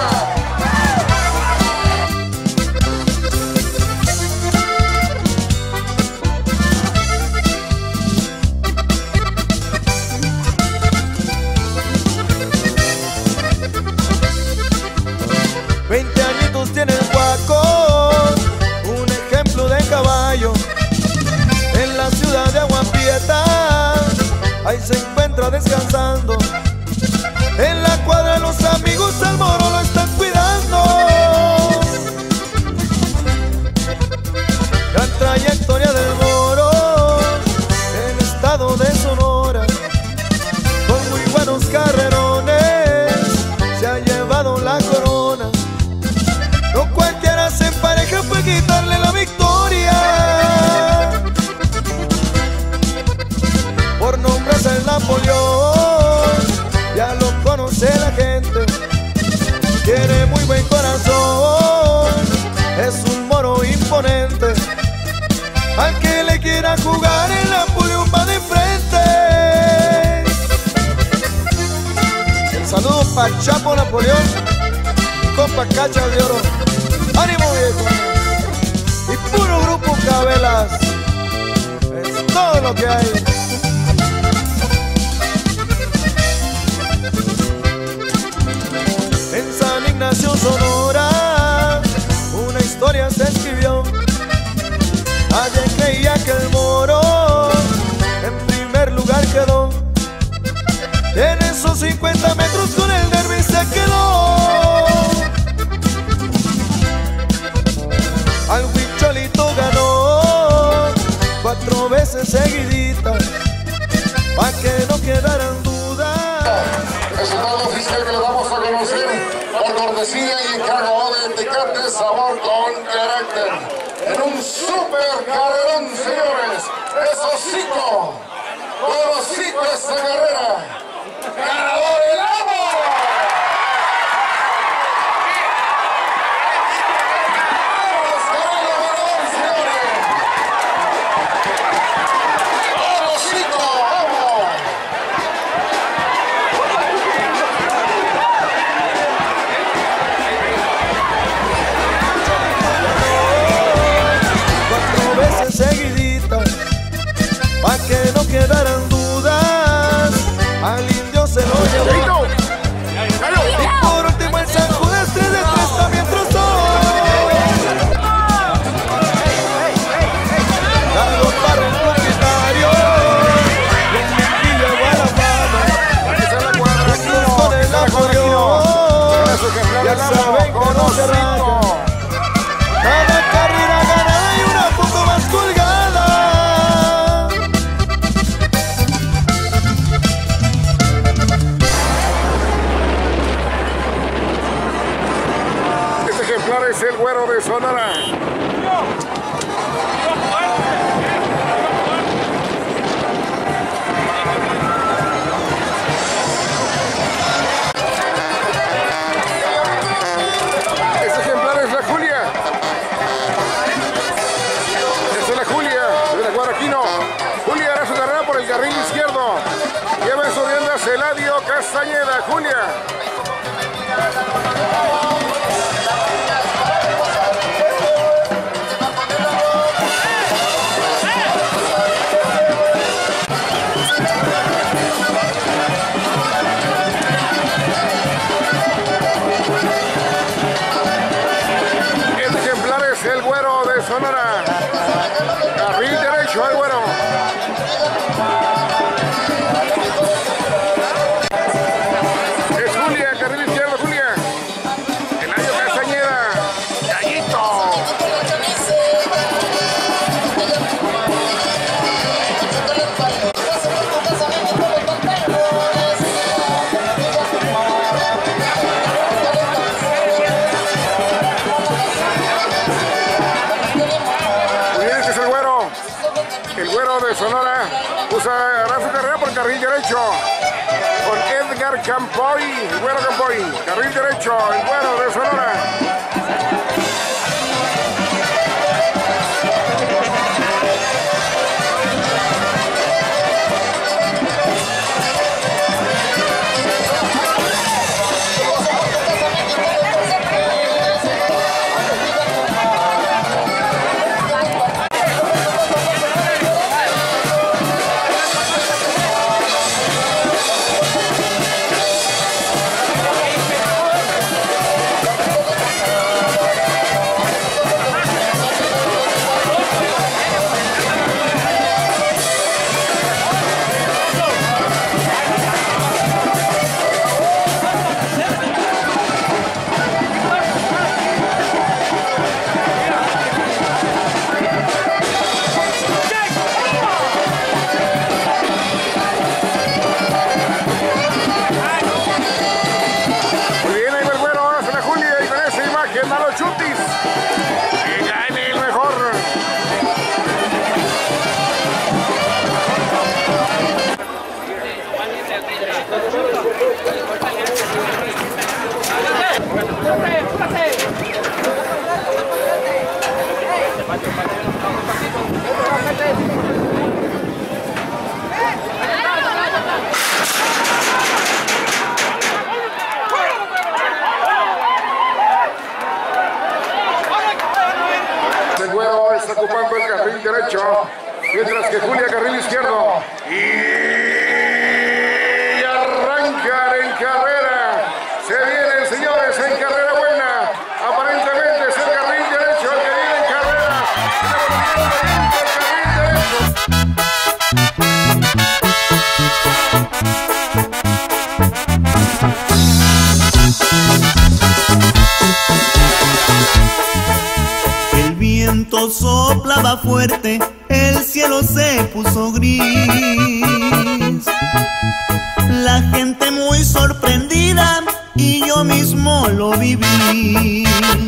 Speaker 7: 20 añitos tiene el Guaco, un ejemplo de caballo. En la ciudad de Agua Prieta, ahí se encuentra descansando. En la cuadra los amigos del Moro lo están cuidando. La trayectoria del Moro, el estado de Sonora, con muy buenos carrerones, se ha llevado la corona. No cualquiera se empareja para quitarle la victoria. Por nombre es el Napoleón, ya lo conoce la gente. Tiene muy buen corazón, es un moro imponente. Al que le quiera jugar el Napoleón va de frente. El saludo para Chapo Napoleón, compa Cacha de Oro. ¡Ánimo, viejo! Y puro grupo Cabelas. Es todo lo que hay. En San Ignacio, Sonora, una historia se escribió. Alguien creía que el Moro en primer lugar quedó. En esos 50 metros con el derbi se quedó. Al Huicholito ganó 4 veces seguiditas, pa' que no quedaran dudas.
Speaker 1: Resultado oficial que le vamos a conocer por cortesía y encargo de Tecate Sabor con Carácter. En un super carrerón, señores. Es hocico. Con hocico esta carrera. ¡Ganador el amo!
Speaker 7: Seguiditas, pa' que no quedaran dudas, al indio se lo llevó. Y por último el San Judas 3 de 3 también trozó. Dado para el propietario, y el Mentillo Guadalajara, juntos con el Napoleón, ya saben que no se raja. Cada carrera ganada y una foto más colgada.
Speaker 1: Este ejemplar es el Güero de Sonora. Este ejemplar es la Julia. Esta es la Julia, de la Guaraquino. Julia hará su carrera por el carril izquierdo. Lleva en su riendas Eladio Castañeda. Julia. Este ejemplar es el Güero de Sonora. Carril derecho al Güero. Es Julia, carril izquierdo, Julia. Eladio Castañeda. Gallito. El güero de Sonora usa Rafa Carrera por carril derecho. Con Edgar Campoy, el güero Campoy. Carril derecho, el güero de Sonora. El güero está ocupando el carril derecho, mientras que Julia carril izquierdo. Y arrancan en carrera. Se vienen, señores, en carrera buena. Aparentemente es el carril derecho el que viene en carrera.
Speaker 9: El viento soplaba fuerte, el cielo se puso gris. La gente muy sorprendida y yo mismo lo viví.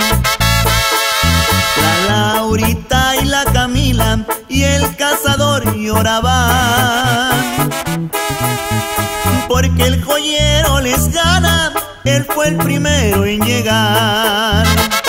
Speaker 9: La Laurita y la Camila y el cazador lloraban, porque el joyero les gana, él fue el primero en llegar.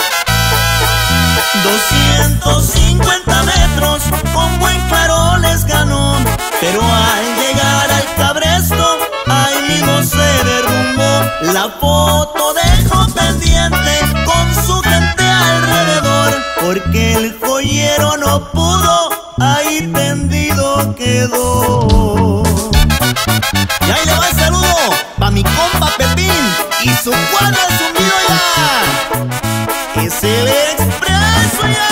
Speaker 9: 250 metros con buen claro les ganó, pero al llegar al cabresto ahí mismo se derrumbó. La foto dejó pendiente con su gente alrededor, porque el joyero no pudo, ahí tendido quedó. Y ahí le va el saludo pa' mi compa Pepín y su cuadra zumbido ya. Es el Expreso ya.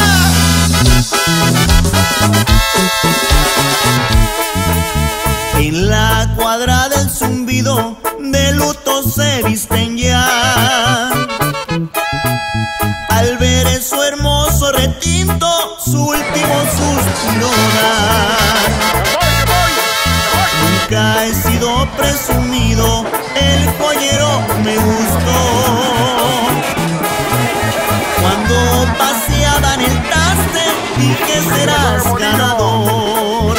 Speaker 9: En la cuadra del Zumbido de luto se visten ya. Al ver su hermoso retinto, su último suspiro dar. Nunca he sido presumido, el joyero me gustó. Cuando paseaba en el traste, dije serás ganador.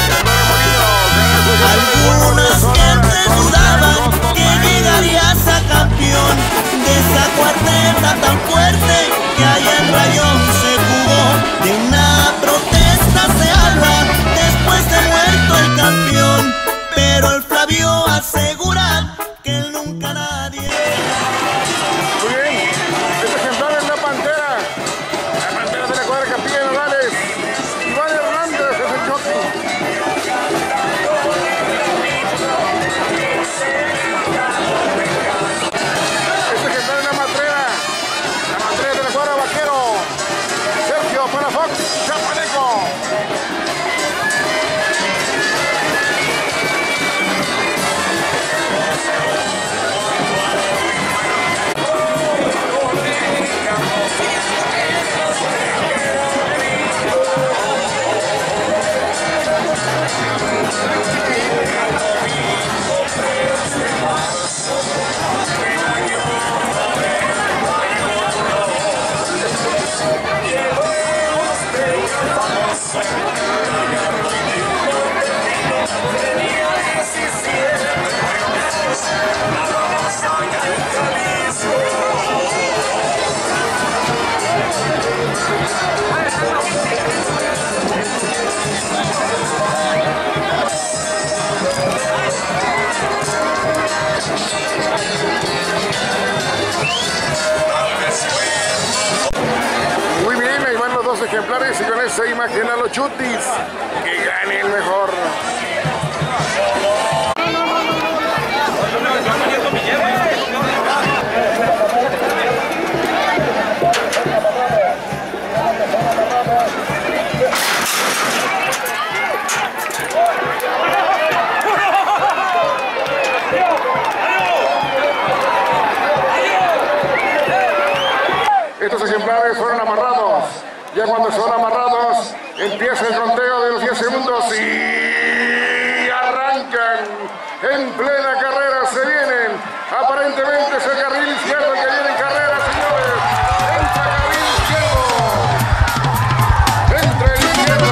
Speaker 9: Algunas gentes dudaban que llegarías a campeón de esa cuarteta tan fuerte que allá en Rayón se jugó. De una protesta se habla después de muerto el campeón, pero el Flavio asegura que él nunca nadie.
Speaker 1: Muy bien, este ejemplar es la Pantera de la cuadra Capilla de Nogales. Iván Hernández es el jockey. Este ejemplar es la Matrera de la cuadra Vaquero. Sergio Palafox Chapaneco. ejemplares y con esa imagen a los chutis. Que gane el mejor. Estos ejemplares fueron amarrados. Ya cuando son amarrados, empieza el conteo de los 10 segundos y arrancan en plena carrera. Se vienen. Aparentemente es el carril izquierdo que viene en carrera, señores. Entra carril izquierdo. Entra el izquierdo.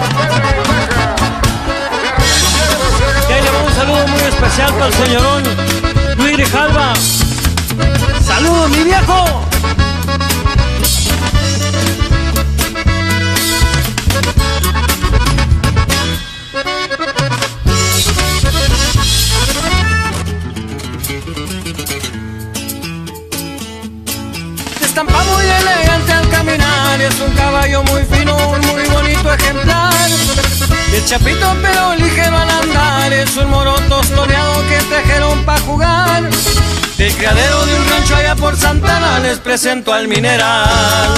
Speaker 12: Ya le va un saludo muy especial para el señorón Luis Grijalva. ¡Saludos, mi viejo!
Speaker 11: Estampa muy elegante al caminar, es un caballo muy fino, un muy bonito ejemplar. Es chapito pero ligero al andar, es un moro tostoneado que trajeron pa' jugar. Del criadero de un rancho allá por Santana les presento al mineral.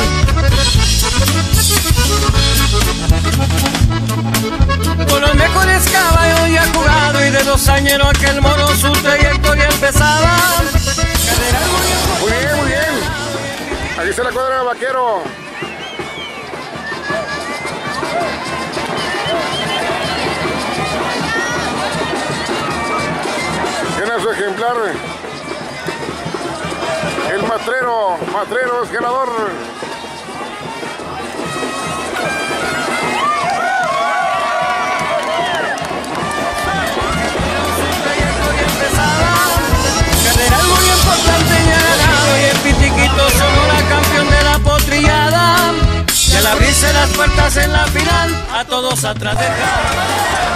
Speaker 11: Con los mejores caballos ya jugado y de 2 añeros aquel moro su trayectoria empezaba.
Speaker 1: Muy bien, muy bien. Aquí está la cuadra de vaquero. Tiene su ejemplar. El matrero es ganador.
Speaker 11: General muy importante ya ganado y el Pitiquito Sonora campeón de la potrillada. Y al abrirse las puertas en la final, a todos atrás dejar.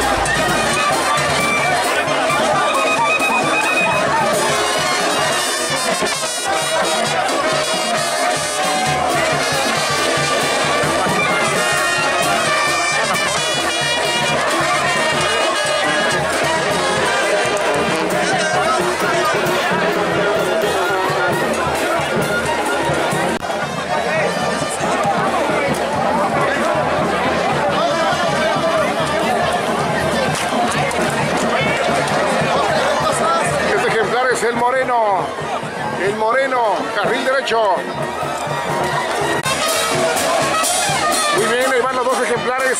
Speaker 1: El Moreno, carril derecho. Muy bien, ahí van los 2 ejemplares.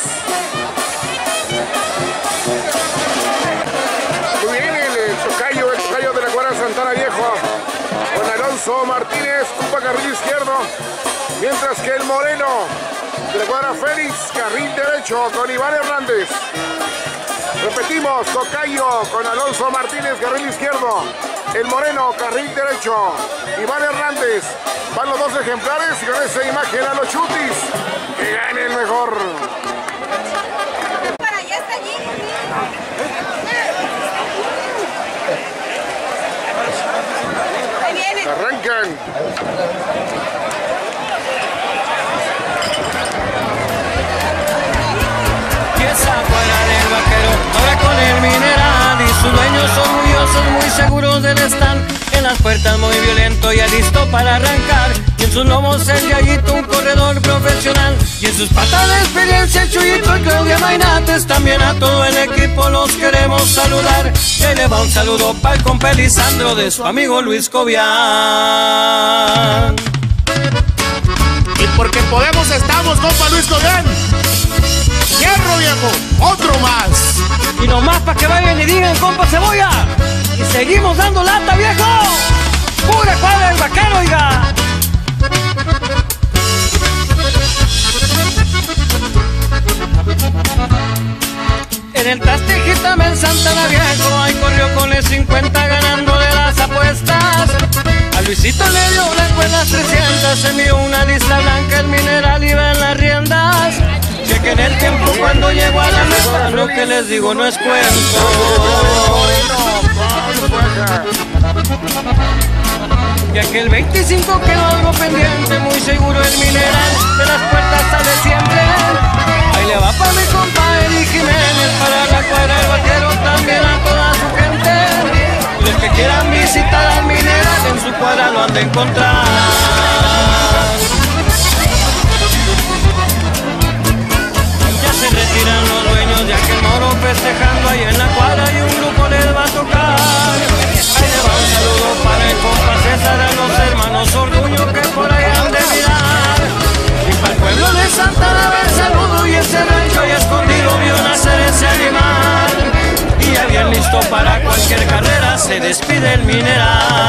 Speaker 1: Muy bien, el tocayo de la cuadra Santana Viejo. Con Alonso Martínez, Cupa carril izquierdo. Mientras que el Moreno de la cuadra Félix, carril derecho con Iván Hernández. Repetimos, tocayo con Alonso Martínez, carril izquierdo. El Moreno, carril derecho. Iván Hernández. Van los 2 ejemplares y con esa imagen a los chutis. Que gane el mejor.
Speaker 3: Para allá está allí. Ahí vienen.
Speaker 1: Arrancan.
Speaker 11: Empieza fuera del vaquero, ahora con el mineral y sus dueños orgullosos, muy seguros del stand. En las puertas muy violento, ya listo para arrancar. Y en sus lomos el gallito, un corredor profesional. Y en sus patas de experiencia el Chuyito y Claudia Mainates. También a todo el equipo los queremos saludar. Se le va un saludo para el compa Lisandro de su amigo Luis Cobian.
Speaker 13: Y porque podemos estamos, compa Luis Cobian. ¡Hierro, viejo! ¡Otro más!
Speaker 12: Y nomás para que vayan y digan, compa Cebolla. Y seguimos dando lata, viejo. Pura cuadra del vaquero, oiga.
Speaker 11: En el Tastejítame en Santana Viejo, ahí corrió con el 50 ganando de las apuestas. A Luisito le dio la escuela 300, se envió una lista blanca, el mineral iba en las riendas. Chequen el tiempo cuando llegó a la meta, lo que les digo no es cuento. Ya que el 25 quedó algo pendiente, muy seguro el mineral de las puertas
Speaker 8: de encontrar. Ya se retiran los dueños de aquel moro festejando ahí en la cuadra y un grupo les va a tocar. Ahí le va un saludo para el compa César, a los hermanos Orduño que por ahí han de mirar. Y para el pueblo de Santa Ana el saludo, y ese rancho ahí escondido vio nacer ese animal. Y ya bien listo para cualquier carrera se despide el mineral.